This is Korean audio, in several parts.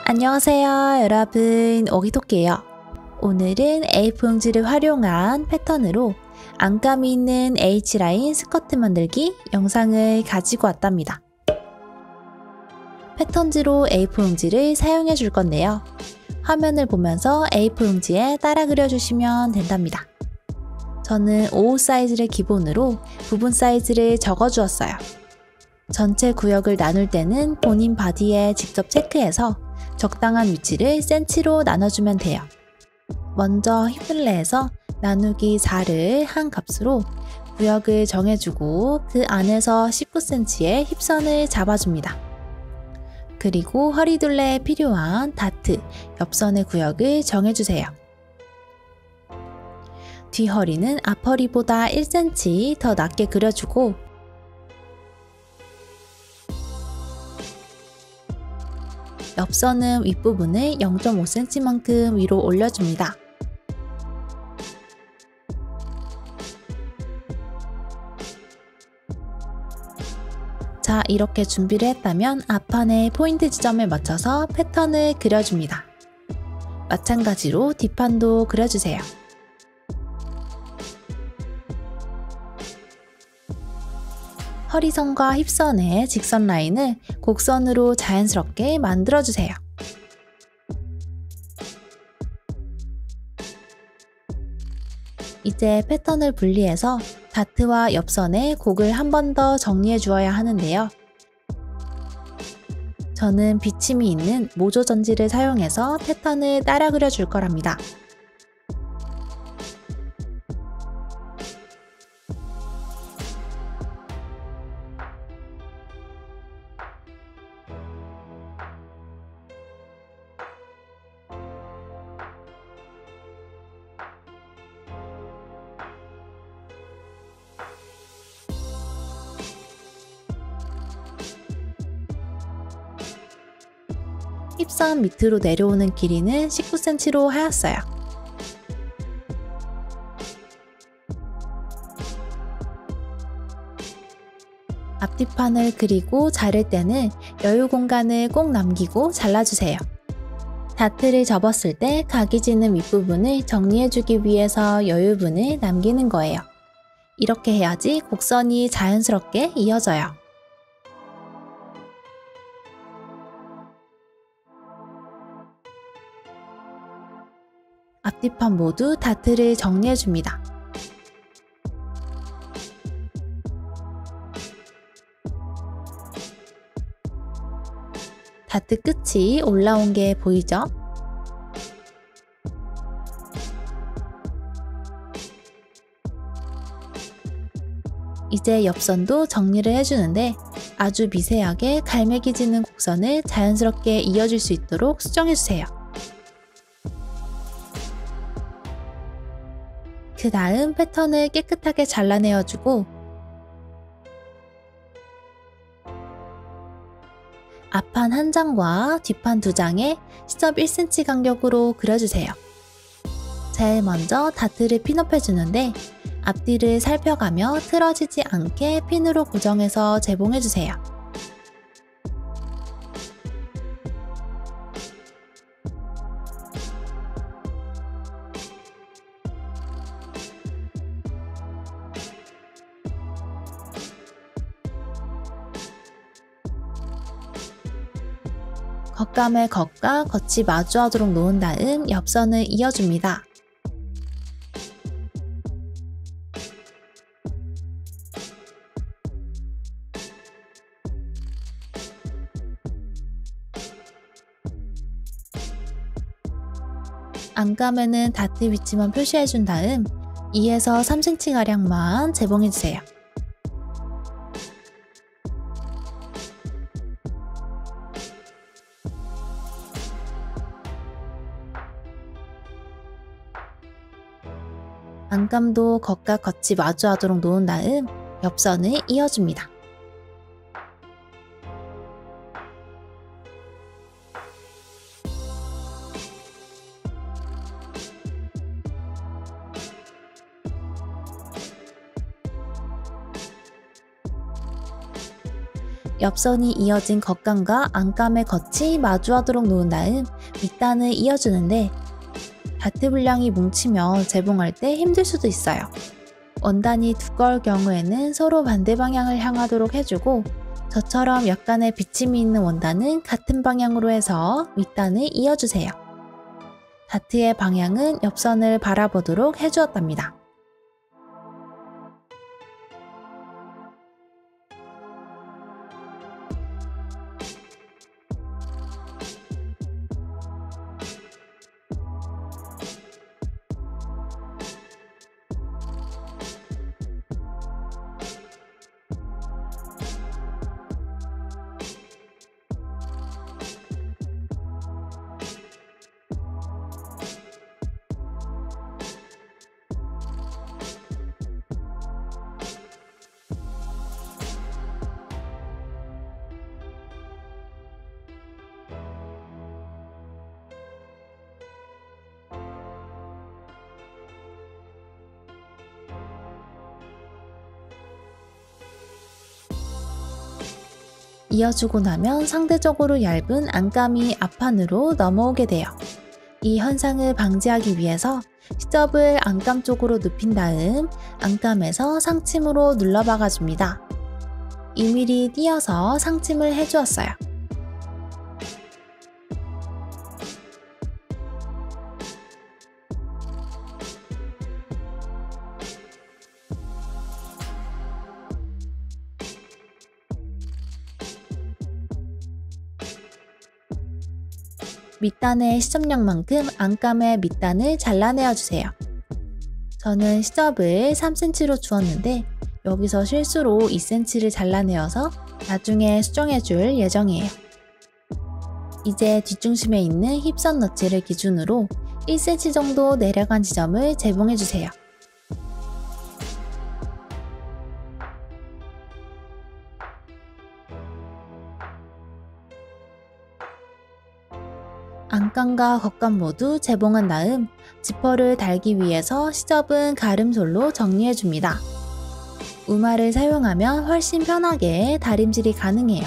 안녕하세요 여러분, 오기토끼예요. 오늘은 A4 용지를 활용한 패턴으로 안감이 있는 H라인 스커트 만들기 영상을 가지고 왔답니다. 패턴지로 A4 용지를 사용해 줄 건데요. 화면을 보면서 A4 용지에 따라 그려주시면 된답니다. 저는 5 사이즈를 기본으로 부분 사이즈를 적어 주었어요. 전체 구역을 나눌 때는 본인 바디에 직접 체크해서 적당한 위치를 센치로 나눠주면 돼요. 먼저 힙을 내에서 나누기 4를 한 값으로 구역을 정해주고 그 안에서 19cm의 힙선을 잡아줍니다. 그리고 허리둘레에 필요한 다트, 옆선의 구역을 정해주세요. 뒷허리는 앞허리보다 1cm 더 낮게 그려주고 옆선은 윗부분을 0.5cm만큼 위로 올려줍니다. 자, 이렇게 준비를 했다면 앞판의 포인트 지점에 맞춰서 패턴을 그려줍니다. 마찬가지로 뒷판도 그려주세요. 허리선과 힙선의 직선 라인을 곡선으로 자연스럽게 만들어주세요. 이제 패턴을 분리해서 다트와 옆선의 곡을 한 번 더 정리해 주어야 하는데요. 저는 비침이 있는 모조 전지를 사용해서 패턴을 따라 그려줄 거랍니다. 힙선 밑으로 내려오는 길이는 19cm로 하였어요. 앞뒤판을 그리고 자를 때는 여유 공간을 꼭 남기고 잘라주세요. 다트를 접었을 때 각이 지는 윗부분을 정리해주기 위해서 여유분을 남기는 거예요. 이렇게 해야지 곡선이 자연스럽게 이어져요. 앞뒤판 모두 다트를 정리해줍니다. 다트 끝이 올라온 게 보이죠? 이제 옆선도 정리를 해주는데 아주 미세하게 갈매기지는 곡선을 자연스럽게 이어줄 수 있도록 수정해주세요. 그 다음 패턴을 깨끗하게 잘라내어주고 앞판 한 장과 뒷판 두 장에 시접 1cm 간격으로 그려주세요. 제일 먼저 다트를 핀업해주는데 앞뒤를 살펴가며 틀어지지 않게 핀으로 고정해서 재봉해주세요. 겉감을 겉과 겉이 마주하도록 놓은 다음 옆선을 이어줍니다. 안감에는 다트 위치만 표시해준 다음 2에서 3cm가량만 재봉해주세요. 안감도 겉과 겉이 마주하도록 놓은 다음 옆선을 이어줍니다. 옆선이 이어진 겉감과 안감의 겉이 마주하도록 놓은 다음 밑단을 이어주는데 다트 분량이 뭉치며 재봉할 때 힘들 수도 있어요. 원단이 두꺼울 경우에는 서로 반대 방향을 향하도록 해주고 저처럼 약간의 비침이 있는 원단은 같은 방향으로 해서 밑단을 이어주세요. 다트의 방향은 옆선을 바라보도록 해주었답니다. 이어주고 나면 상대적으로 얇은 안감이 앞판으로 넘어오게 돼요. 이 현상을 방지하기 위해서 시접을 안감 쪽으로 눕힌 다음 안감에서 상침으로 눌러박아줍니다. 2mm 띄어서 상침을 해주었어요. 밑단의 시접력만큼 안감의 밑단을 잘라내어주세요. 저는 시접을 3cm로 주었는데 여기서 실수로 2cm를 잘라내어서 나중에 수정해줄 예정이에요. 이제 뒷중심에 있는 힙선 너치를 기준으로 1cm 정도 내려간 지점을 재봉해주세요. 안감과 겉감 모두 재봉한 다음 지퍼를 달기 위해서 시접은 가름솔로 정리해줍니다. 우마를 사용하면 훨씬 편하게 다림질이 가능해요.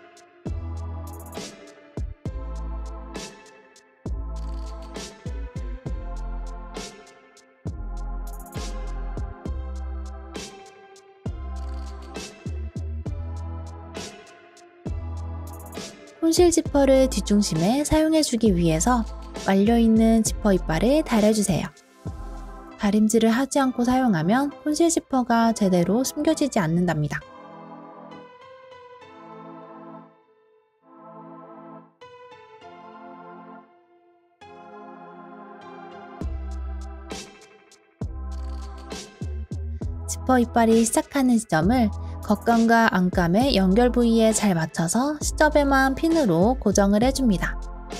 콘실 지퍼를 뒷중심에 사용해주기 위해서 말려있는 지퍼 이빨을 달아주세요. 다림질을 하지 않고 사용하면 콘실 지퍼가 제대로 숨겨지지 않는답니다. 지퍼 이빨이 시작하는 지점을 겉감과 안감의 연결 부위에 잘 맞춰서 시접에만 핀으로 고정을 해줍니다.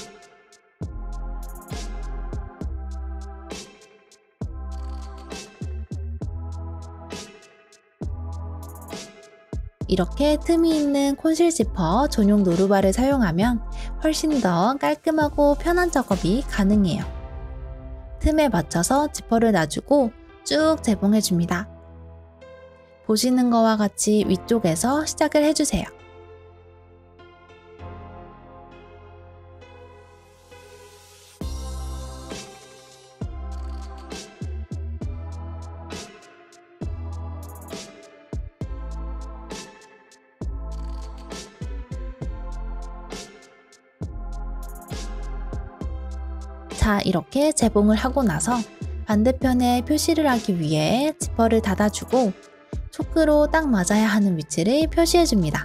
이렇게 틈이 있는 콘실 지퍼 전용 노루발을 사용하면 훨씬 더 깔끔하고 편한 작업이 가능해요. 틈에 맞춰서 지퍼를 놔주고 쭉 재봉해줍니다. 보시는 것과 같이 위쪽에서 시작을 해주세요. 자, 이렇게 재봉을 하고 나서 반대편에 표시를 하기 위해 지퍼를 닫아주고 초크로 딱 맞아야 하는 위치를 표시해줍니다.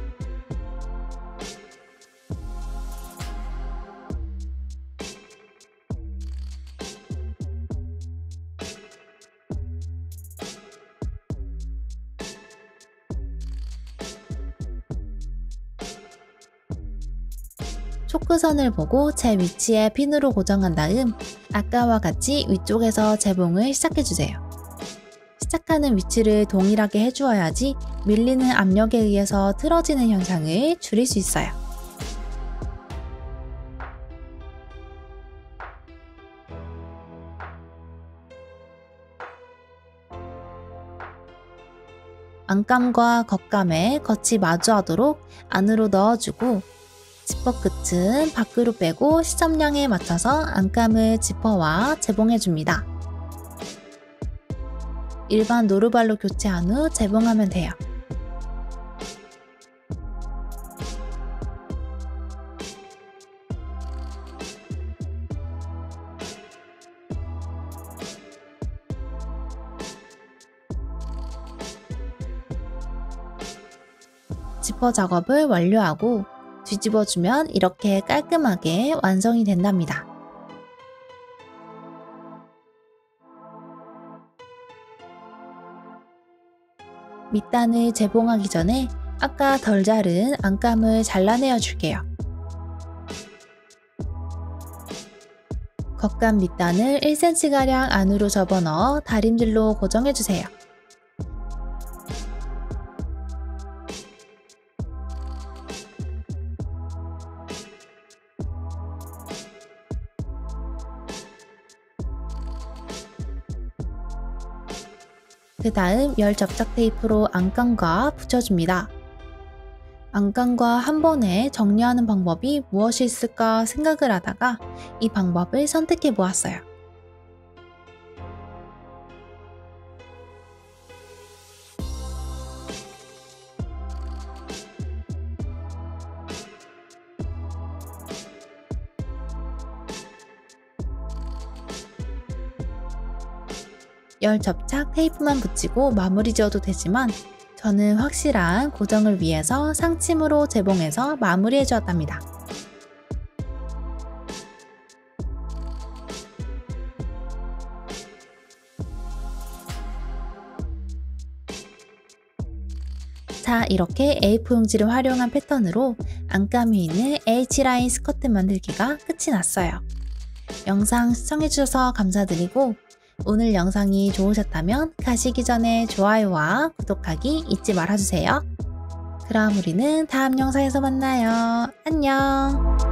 초크선을 보고 제 위치에 핀으로 고정한 다음 아까와 같이 위쪽에서 재봉을 시작해주세요. 시작하는 위치를 동일하게 해주어야지 밀리는 압력에 의해서 틀어지는 현상을 줄일 수 있어요. 안감과 겉감의 겉이 마주하도록 안으로 넣어주고 지퍼 끝은 밖으로 빼고 시접량에 맞춰서 안감을 지퍼와 재봉해줍니다. 일반 노루발로 교체한 후 재봉하면 돼요. 지퍼 작업을 완료하고 뒤집어주면 이렇게 깔끔하게 완성이 된답니다. 밑단을 재봉하기 전에 아까 덜 자른 안감을 잘라내어 줄게요. 겉감 밑단을 1cm가량 안으로 접어넣어 다림질로 고정해주세요. 그 다음 열 접착 테이프로 안감과 붙여줍니다. 안감과 한 번에 정리하는 방법이 무엇이 있을까 생각을 하다가 이 방법을 선택해 보았어요. 열 접착 테이프만 붙이고 마무리 지어도 되지만 저는 확실한 고정을 위해서 상침으로 재봉해서 마무리해 주었답니다. 자, 이렇게 A4 용지를 활용한 패턴으로 안감이 있는 H라인 스커트 만들기가 끝이 났어요. 영상 시청해주셔서 감사드리고 오늘 영상이 좋으셨다면 가시기 전에 좋아요와 구독하기 잊지 말아주세요. 그럼 우리는 다음 영상에서 만나요. 안녕!